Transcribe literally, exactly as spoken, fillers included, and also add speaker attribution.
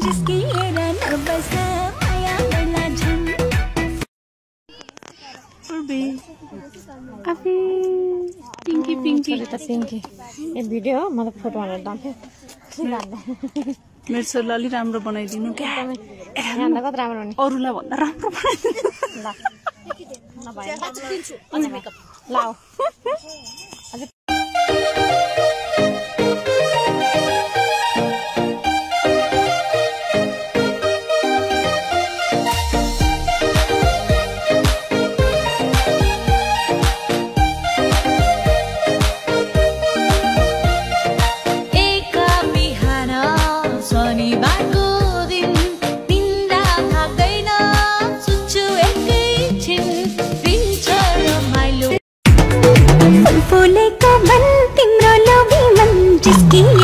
Speaker 1: जिसकी ये रहना बस माया बड़ा झन
Speaker 2: अभी पिंकी पिंकी तो पिंकी ये भिडियो मतलब फोटो हालेर दाम्थे
Speaker 3: मेरो छोरीलाई अलि राम्रो बनाइदिनु क्या
Speaker 2: यहाँ कति राम्रो हुने
Speaker 3: अरूलाई भन्दा राम्रो बनाइदिनु
Speaker 2: ल
Speaker 1: फूले को मन तिम्रो लोभी मन जिसकी